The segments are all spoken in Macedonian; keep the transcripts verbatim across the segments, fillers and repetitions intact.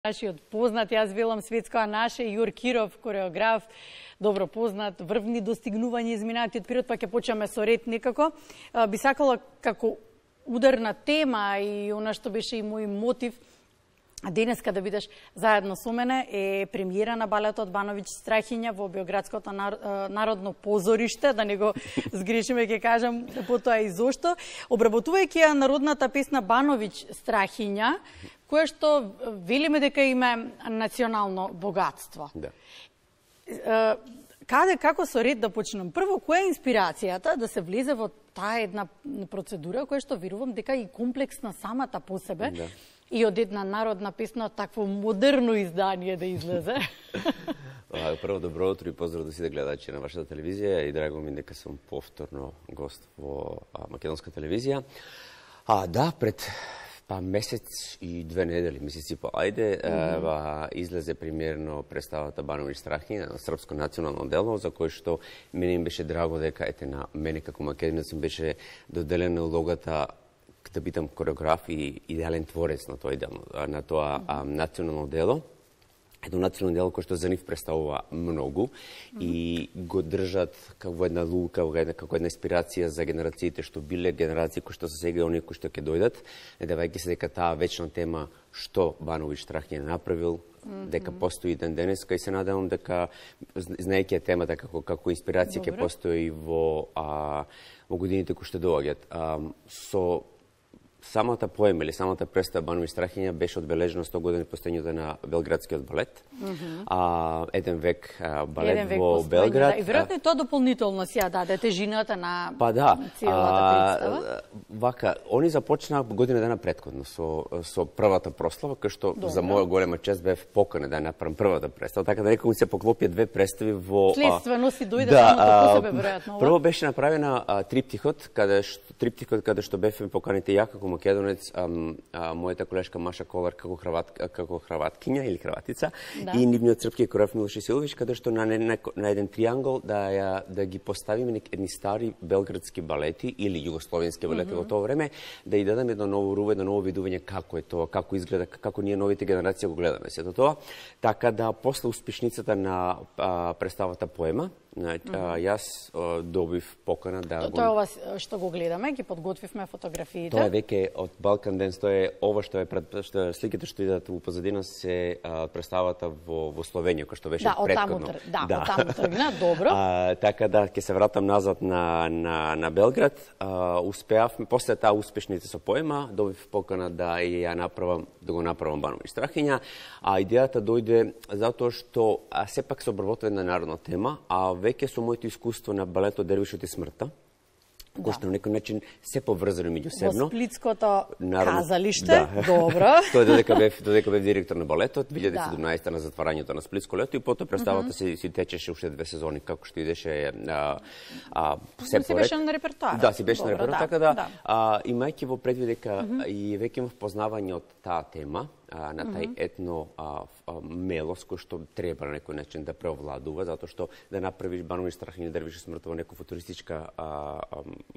Нашиот познат, јас велам светско, а наше Јур Киров, кореограф, добро познат, врвни достигнувања изминатиот период, па ќе почнеме со ред некако. Би сакала како ударна тема и она што беше и мој мотив денеска да бидеш заедно со мене е премиера на балетот Бановиќ Страхиња во Белградското народно позориште, да не го сгрешиме ќе кажам потоа и зошто, обработувајќи ја народната песна Бановиќ Страхиња, кое што велиме дека има национално богатство. Да. Каде, како со ред да почнем? Прво, која е инспирацијата да се влезе во таа една процедура која што верувам дека и комплексна самата по себе, да, и од една народна песна такво модерно издание да излезе? Прво, добро утро и поздрав до сите гледачи на вашата телевизија и драго ми дека сум повторно гост во македонска телевизија. А, да, пред па месец и две недели, месец и по ајде, mm -hmm. излезе премиерно представата Бановиќ Страхиња на српско национално дело, за кој што мене им беше драго дека ете на мене како македонец им беше доделена улогата да бидам кореограф и идеален творец на тоа дело, на тоа mm -hmm. национално дело. Едно национално дело кој што за нив представува многу mm -hmm. и го држат како една лука, како една инспирација за генерациите што биле, генерации кои што се сега и оние кои што ќе дојдат, давајќи се дека таа вечна тема што Бановиќ Страхиња направил, mm -hmm. дека постои ден денеска и се надевам дека знаејќи темата како како инспирација ќе постои во а, во годините кои што доаѓаат. Со самата поема или самата представа Бановиќ Страхиња беше одбележена сто години постоењето на Белградскиот балет. Mm -hmm. а, еден век а, балет еден век во Белград. Да. И веројатно и тоа дополнително си ја даде тежината на па да, целата представа. Вака, они започнаа година дена претходно со со првата прослава, кај што добро, за моја голема чест бев поканет да направам првата представа, така да некако се поклопија две представи во следствено си дојде да, самото по себе веројатно. Прво беше направена а, триптихот, каде што триптихот каде што бевме поканите ја како македонец, а, а, мојата колешка Маша Колар како храват како храваткиња или храватица, да, и нивниот српски кореограф Милош Исиловиќ, каде што на, на, на еден триангол да ја да ги поставиме едни стари белградски балети или југословенски балети mm -hmm. во тоа време, да и дадеме едно ново руво, едно ново видување како е тоа, како изгледа, како ние новите генерации го гледаме сето тоа, така да после успешницата на а, представата поема, Mm -hmm. јас а, добив покана да го... Тоа е ова што го гледаме, ги подготвивме фотографиите. Тоа е веќе од Балкан Денс, тоа е ова што е пред што сликите што идат во позадина се а, представата во во Словенија, кој што беше да, претходно. Тр... Да, да, од таму тргна, добро. А, така да ќе се вратам назад на на на Белград. А, успеавме после таа успешница со поема, добив покана да ја направам, да го направам Бановиќ Страхиња, а идејата дојде затоа што а, сепак се обработува една народна тема, а веќе со моето искуство на балетот Дервишот и смртта, да, кој што на некој начин се поврзано меѓусебно. Во Сплитското Народ... казалиште, да, добро. Тоа додека бев додека бев директор на балетот две илјади и седумнаесета да, на затварањето на Сплитско лето и потоа представата mm -hmm. се си течеше уште две сезони како што идеше а, а се поред. Си беше на репертоар. Да, си беше добро, на репертоар, да, така да, да. А, имајќи во предвид дека mm -hmm. и веќе имав познавање од таа тема, а, на тај етно а, а, мелос кој што треба на некој начин да преовладува, затоа што да направиш Бановиќ Страхиња Дервишот смртта во некоја футуристичка а, а,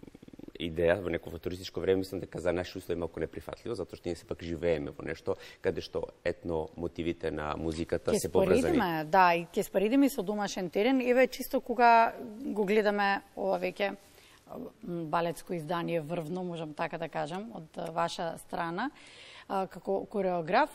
идеја, во некој футуристичко време, мислам дека за наши услови малку неприфатливо, затоа што ние сепак живееме во нешто каде што етно мотивите на музиката ке се поврзани. Да, и ќе споредиме со домашен терен. Еве чисто кога го гледаме ова веќе балетско издание врвно, можам така да кажам, од ваша страна, како кореограф,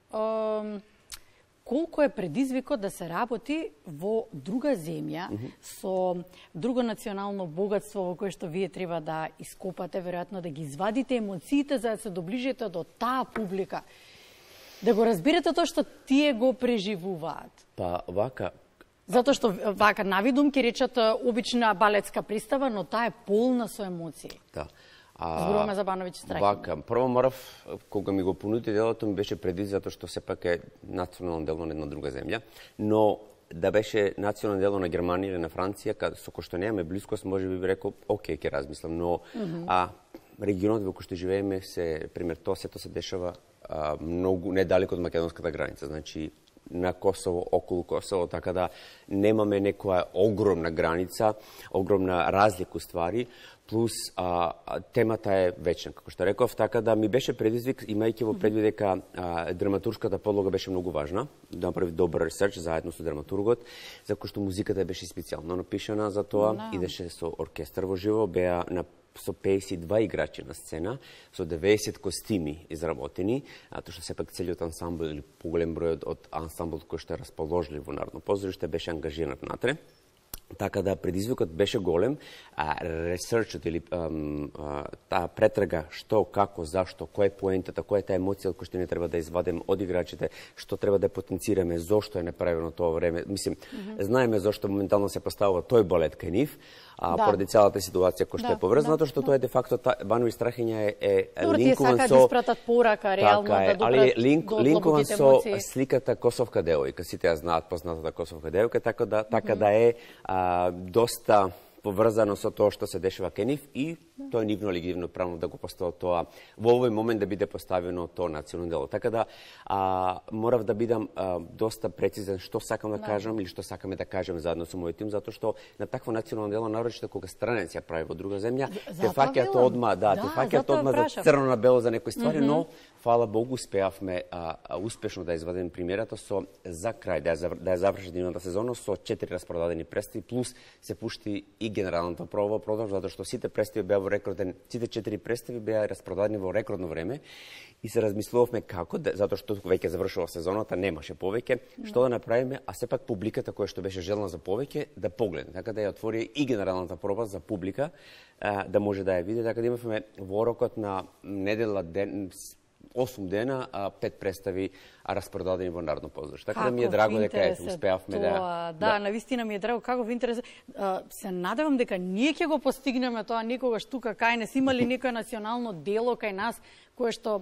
колку е предизвикот да се работи во друга земја, mm -hmm. со друго национално богатство во кое што вие треба да ископате, веројатно да ги извадите емоциите за да се доближите до таа публика, да го разберете тоа што тие го преживуваат. Па вака, затоа што вака навидум ќе речат обична балетска представа, но таа е полна со емоции. Да. Зборуваме за Бановиќ Страхиња. Вака, прво морав, кога ми го понуди делото, ми беше предвид затоа што сепак е национално дело на една друга земја, но да беше национално дело на Германија или на Франција, каде со кој што немаме блискост, може би би рекол, окей, ќе размислам, но mm -hmm. а регионот во кој што живееме се пример тоа сето се дешава а, многу недалеко од македонската граница, значи на Косово, околу Косово, така да немаме некоја огромна граница, огромна разлика ствари, плюс а, темата е вечна, како што реков, така да ми беше предизвик, имајќи во предвид дека а, драматуршката подлога беше многу важна, да направи добар ресерч заедно со драматургот, за кој што музиката беше специјално напишана за тоа, no. идеше со оркестар во живо, беа на со пеесет и два играчи на сцена, со деветдесет костими изработени, тоа што сепак целиот ансамбл или поголем број од, од ансамбл кој што е расположлив во Народно позориште беше ангажиран натре. Така да предизвикот беше голем, а ресерчот или ам, а, таа претрага што, како, зашто, која е поентата, која е таа емоција која што не треба да извадиме од играчите, што треба да потенцираме, зошто е направено тоа време. Мислим, mm -hmm. знаеме зошто моментално се поставува тој балет кај нив, а да. поради цялата ситуација која што да, е поврзана, затоа да, што да. тоа е де факто Банови Страхиња е, е Добро, линкуван со... со... да испратат порака, реално, така е, да али линк, до линкуван со емоции. сликата Косовка девојка. Сите ја знаат познатата Косовка девојка, така да, така mm -hmm. да е а, доста поврзано со тоа што се дешава кај нив и тоа е нивно легитимно право да го постави тоа во овој момент да биде поставено тоа национално дело. Така да а, морав да бидам а, доста прецизен што сакам да, да кажам или што сакаме да кажем заедно со мојот тим, затоа што на такво национално дело нарочито кога странец ја прави во друга земја, те фаќаат одма, да, да те фаќаат одма за црно на бело за некои ствари, mm -hmm. но фала Богу успеавме а, а, успешно да извадиме премиерата со за крај да ја да ја заврши дневната сезона со четири распродадени представи плюс се пушти и генералната проба продаж, затоа што сите представи беа во рекорден, сите четири представи беа распродадени во рекордно време и се размислувавме како, да, затоа што веќе завршува сезоната, немаше повеќе, no. што да направиме, а сепак публиката која што беше желна за повеќе да погледне, така да ја отвори и генералната проба за публика, а, да може да ја види, така да имавме во рокот на недела ден осум дена, а пет представи а распродадени во Народно позориште. Така да ми е драго дека успеавме да... Да, да, навистина ми е драго, како ви интерес. Се надевам дека ние ќе го постигнеме тоа некогаш тука кај нас. Има ли некој национално дело кај нас кое што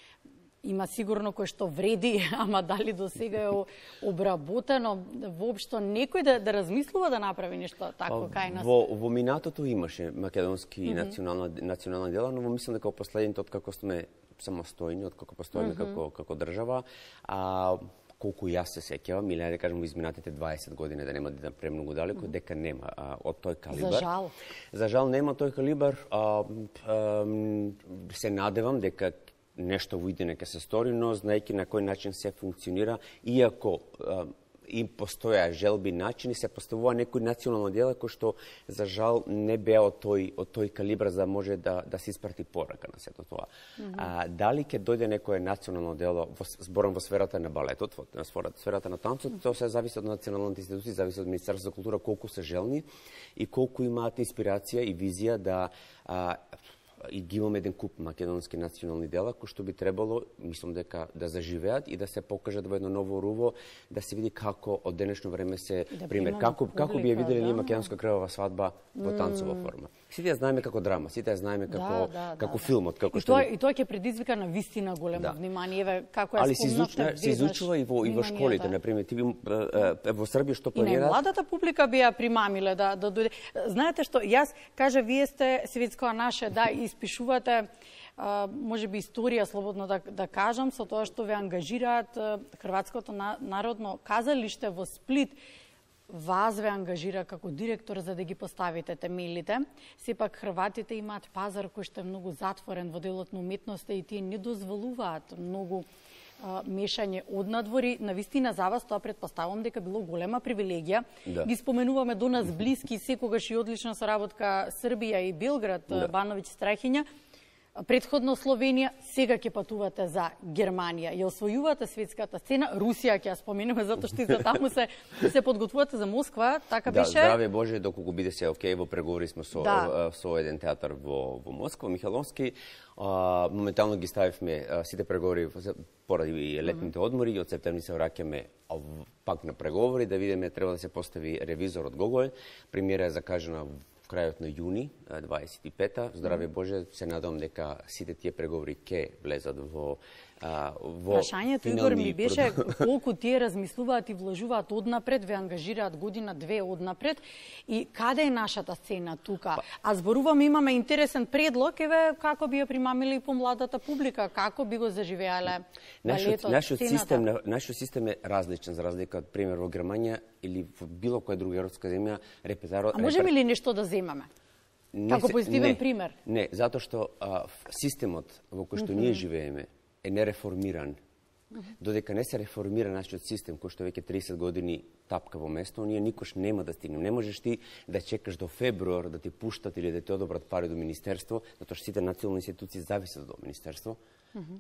има сигурно кој што вреди, ама дали до сега е обработено, воопшто некој да, да размислува да направи нешто такво кај нас? Во, во минатото имаше македонски mm -hmm. национална, национална дела, но мислам дека во последните, откако сме самостојни, откако постоиме mm -hmm. како, како држава, а колку јас се сеќавам, или да кажем во изминатите дваесет години, да нема да премногу далеко, mm -hmm. дека нема а, од тој калибар. За жал. За жал нема тој калибар. А, а, се надевам дека нешто во идење ќе се стори, но знаејќи на кој начин се функционира, иако а, им постоја желби начини, се поставува некои национално дело кој што за жал не беа од тој од тој калибар за да може да да се испрати порака на сето тоа. Mm -hmm. А, дали ќе дојде некое национално дело, во, зборам во сферата на балетот, во на сферата, сферата на танцот, mm -hmm. тоа се зависи од националните институции, зависи од Министерството за култура колку се желни и колку имаат инспирација и визија да а, и ги имаме еден куп македонски национални дела кои што би требало, мислам дека да заживеат и да се покажат во едно ново руво, да се види како од денешно време се да пример како публика, како би ја виделе ние да. македонска крвава свадба во танцова форма. Сите ја знаеме како драма, сите ја знаеме како да, да, како да, филмот, како и што тоа и тоа ќе предизвика на вистина големо да. внимание, еве како ја спомнавте. се изучува и во и во школите, на пример, ти во Србија што планираат. И на младата публика би ја примамиле да да дојде. Знаете што, јас кажа вие сте светско наше, да, испишувате може би историја, слободно да, да кажам, со тоа што ве ангажираат Хрватското народно казалиште во Сплит. Вас ве ангажира како директор за да ги поставите темелите. Сепак Хрватите имаат пазар кој што е многу затворен во делот на уметноста и тие не дозволуваат многу а, мешање од надвори. Навистина за вас тоа претпоставувам дека било голема привилегија. Да. Ги споменуваме до нас блиски, секогаш и одлична соработка Србија и Белград, да. Бановиќ Страхиња. Предходно Словенија, сега ќе патувате за Германија. Ја освојувате светската сцена, Русија ќе ја споменеме затоа што и за таму се се подготвувате за Москва, така да, беше. Да, здравје Боже, доколку биде се окей, во преговори сме со да. со еден театар во во Москва, Михалонски. А, моментално ги ставивме а, сите преговори поради летните одмори и од септември се враќаме пак на преговори да видиме треба да се постави ревизор од Гогој. Премиера е закажана крајот на јуни дваесет и пета. Здравје Боже, се надам дека сите тие преговори ќе влезат во а, во Прашањето, Игор, ми беше колку тие размислуваат и вложуваат однапред, ве ангажираат година, две однапред и каде е нашата сцена тука? А зборуваме, имаме интересен предлог, еве како би ја примамили помладата публика, како би го заживеале балетот, нашиот сцената? систем, нашиот систем е различен за разлика од пример во Германија или во било која друга европска земја репертоарот. А можеме ли нешто да земаме? Како позитивен не, пример? Не, затоа што а, системот во кој што mm -hmm. ние живееме е нереформиран. Mm -hmm. Додека не се реформира нашиот систем, кој што веќе тридесет години тапка во место, ние никош нема да стигнем. Не можеш ти да чекаш до февруар да ти пуштат или да ти одобрат пари до министерство, затоа што сите национални институции зависат од министерство. Mm -hmm.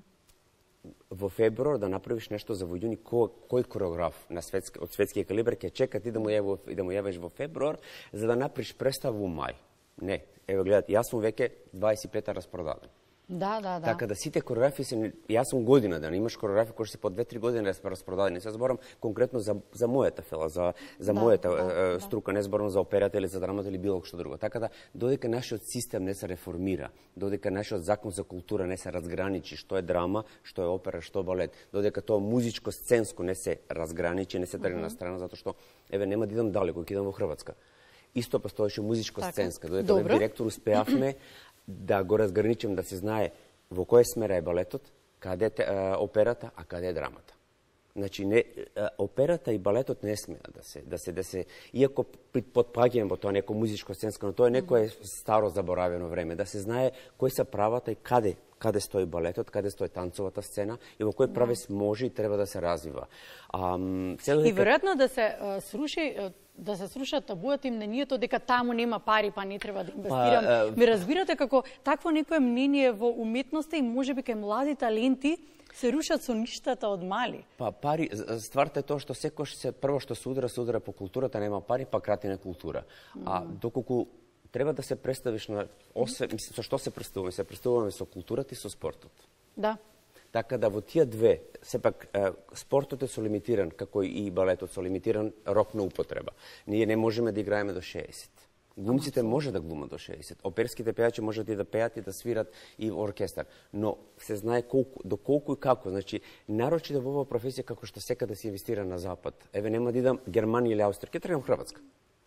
Во февруар да направиш нешто за во јуни, кој, кој кореограф на светски, од светскиот калибар ќе чека ти да му јави, да му јавиш во февруар за да направиш представа во мај. Не, ево гледате, јас сум веќе дваесет и пета распродаден. Да, да, да. Така да сите кореографи се, јас сум година да имаш кореографи кои се по две-три години да се распродадени. Се зборам конкретно за за мојата фела, за за да, мојата да, е, струка, не зборам за операта или за драмата или било што друго. Така да додека нашиот систем не се реформира, додека нашиот закон за култура не се разграничи што е драма, што е опера, што е балет, додека тоа музичко сценско не се разграничи, не се тргне mm -hmm. на страна затоа што еве нема да идам далеко, ќе идам во Хрватска. Исто постоеше музичко-сценска, додека да директор успеавме да го разграничим, да се знае во која смера е балетот, каде е операта, а каде е драмата. Значи, не, операта и балетот не смеат да се, да се, да се, иако потпаѓаме во тоа неко музичко-сценско, но тоа е некое старо заборавено време, да се знае кои се правата и каде, каде стои балетот, каде стои танцовата сцена и во кој правец може и треба да се развива. А, и веројатно да се а, сруши да се срушат табуата и мнението дека таму нема пари, па не треба да инвестирам. Па, Ме разбирате како такво некое мнение во уметноста и можеби кај млади таленти се рушат со ништата од мали. Па пари, стварта е тоа што секој се прво што се удара, се удара по културата, нема пари, па крати на култура. Mm. А доколку треба да се представиш на осве, мислам, со што се представуваме? Се представуваме со културата и со спортот. Да. Така да во тие две, сепак спортот е со лимитиран, како и балетот со лимитиран рок на употреба. Ние не можеме да играеме до шеесет. Глумците може да глумат до шеесет. Оперските пејачи можат и да пеат и да свират и во оркестар. Но се знае колку, до колку и како. Значи, нарочито во оваа професија како што сека да се инвестира на запад. Еве нема да идам Германија или Австрија, ќе тргнам Хрватска.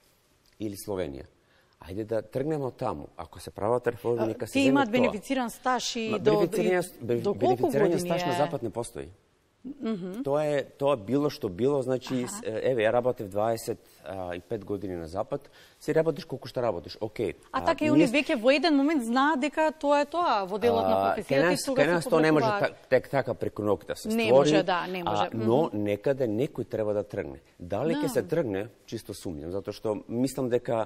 Или Словенија. Ајде да тргнеме од таму. Ако се прават реформи, нека се земе тоа. Ти имаат бенефициран стаж и до до бенефицираниот стаж на запад не постои. Mm -hmm. Тоа е тоа било што било, значи uh-huh. еве ја работев дваесет и пет години на запад, се работиш колку што работиш. Океј. А, а така и они веќе во еден момент знаат дека тоа е тоа во делот на професијата и тога се тоа не може тек така преку ног да се створи. Не може, да, не може. А, но некаде некој треба да тргне. Дали ќе no. се тргне, чисто сумњам, затоа што мислам дека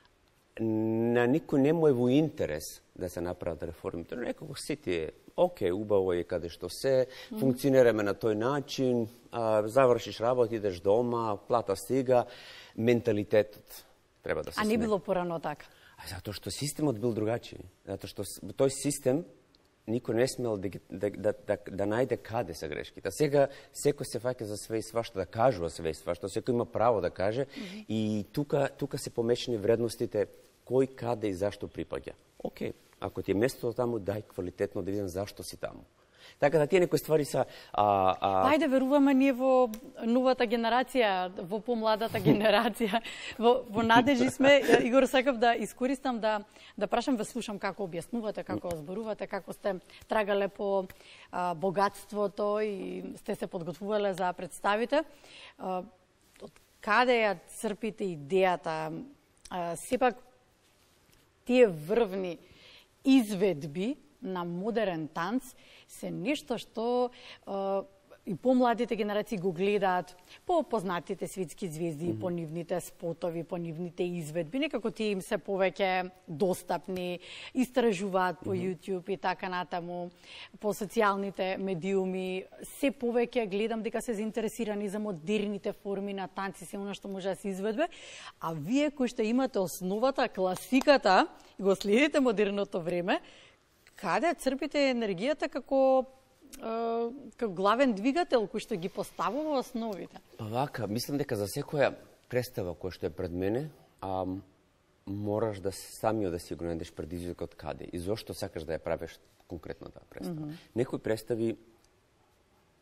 на никој не му е во интерес да се направат реформите. Некако сите е, окей, убаво е каде што се, mm. функционираме на тој начин, а, завршиш работа, идеш дома, плата стига, менталитетот треба да се А не било порано така? А затоа што системот бил другачи. Затоа што тој систем никој не смел да, да, да, да, да најде каде се грешките. Сега секој се фаќа за све и свашта, да кажува све и свашта, секој има право да каже mm -hmm. и тука, тука се помешани вредностите кој, каде и зашто припаѓа. Океј, ако ти е местото таму, дај квалитетно да видам зашто си таму. Така да тие некои ствари са... А, а... Ајде, веруваме ние во новата генерација, во помладата генерација, во, во надежи сме. Игор, сакав да искористам да, да прашам, ве слушам како објаснувате, како зборувате, како сте трагале по а, богатството и сте се подготвувале за представите. А, од каде ја црпите идејата? А, сепак, тие врвни изведби на модерен танц се нешто што е, и помладите генерации го гледаат по познатите светски звезди, mm -hmm. по нивните спотови, по нивните изведби. Некако тие им се повеќе достапни, истражуваат по mm -hmm. YouTube и така натаму, по социјалните медиуми. Се повеќе гледам дека се заинтересирани за модерните форми на танци, се она што може да се изведбе. А вие кои што имате основата, класиката, и го следите модерното време, каде црпите енергијата како како главен двигател кој што ги поставува основите? Па вака, мислам дека за секоја представа која што е пред мене, а, мораш да самиот да си го најдеш предизвикот каде и зошто сакаш да ја правиш конкретно таа представа. Mm -hmm. Некои представи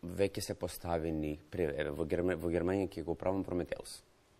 веќе се поставени, еве, во, Герма, во Германија ќе го правам Прометеус.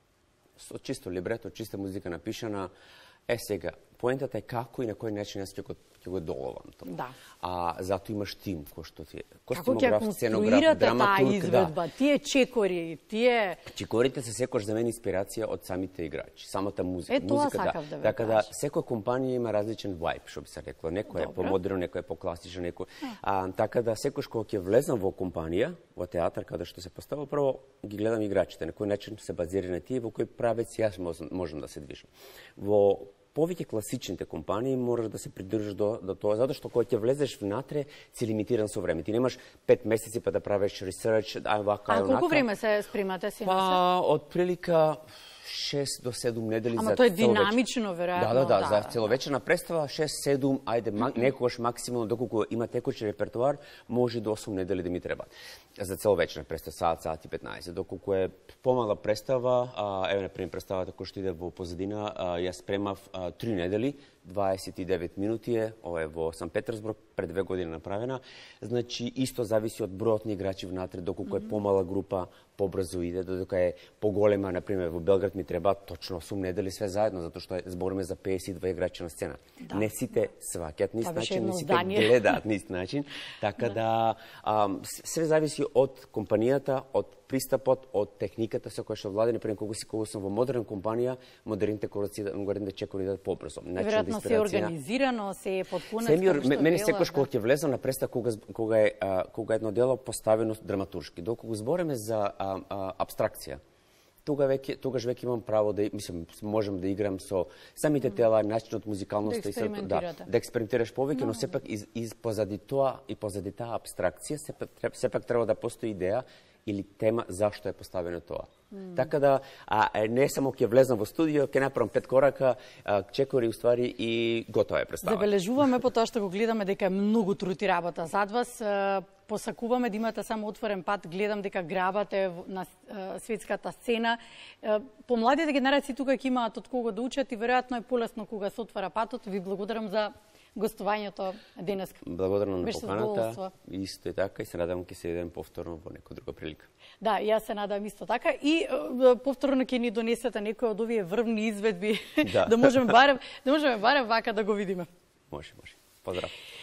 Со чисто либрето, чиста музика напишана. Е, сега, поентата е како и на кој начин јас ќе го, ќе го доловам тоа. Да. А зато имаш тим кој што ти е Како ќе конструирате таа изведба, да. Тие чекори, тие... Чекорите се секојаш за мене инспирација од самите играчи, самата музика. Е, тоа музика, сакав да, да ве Така да, секоја компанија има различен вајб, што би се рекло. Некој е помодерно, некој е покласичен, некој... А, така да, секојаш кога ќе влезам во компанија, во театар, каде што се поставува, прво ги гледам играчите, на кој начин се базира на тие, во кој правец јас можам, можам да се движам. Во повеќе класичните компании можеш да се придържаш до, до тоа, затоа што кога ќе влезеш внатре, си лимитиран со време. Ти немаш пет месеци па да правиш ресерч, а вака, а колку време се спремате си? Па, од прилика шест до седум недели. Ама тоа е динамично, веројатно. Да, да, да, да, за целовечерна представа шест седум, ајде, некогаш максимално, доколку има текучи репертуар, може до осум недели да ми треба. За целовечерна представа, саат, саат и петнаесет. Доколку е помала представа, а, еве, например, представата која што иде во позадина, а, ја спремав а, три недели, дваесет и девет минути е, ова е во Сан Петерсбург, пред две години направена. Значи, исто зависи од бројот на играчи внатре, доколку е помала група, побрзо иде, додека е поголема, например, во Белград ми треба точно осум недели све заедно, затоа што збориме за пеесет и два играчи на сцена. Да. Не сите сваќат на ист начин, не сите гледаат на ист начин, така да, да а, све зависи од компанијата, од пристапот, од техниката со која што влади. Например, кога си кога сум во модерна компанија, модерните кораци, модерните чекори идат побрзо. Веројатно се организирано, се е потпунет. Мене секогаш кога ќе влезам на представа, кога кога е а, кога едно дело поставено драматуршки, докога збориме за а, а, абстракција, тога веќе тогаш веќе имам право да, мислам, можам да играм со самите тела, начинот, музикалноста, да и да, да експериментираш повеќе, но сепак из, из позади тоа и позади таа абстракција сепак, сепак треба да постои идеја или тема зашто е поставено тоа. Mm. Така да, а, не само ќе влезам во студио, ќе направам пет корака, а, чекори уствари и готова е представа. Забележуваме по тоа што го гледаме дека е многу труд и работа зад вас. Посакуваме да имате само отворен пат, гледам дека грабате на светската сцена. Помладите генерации тука ќе имаат од кого да учат и веројатно е полесно кога се отвара патот. Ви благодарам за гостувањето денеска. Благодарам на поканата. Исто е така и се надевам ќе се видиме повторно во некоја друга прилика. Да, јас се надевам исто така и повторно ќе ни донесете некој од овие врвни изведби да, да можеме барем да можеме барем вака да го видиме. Може, може. Поздрав.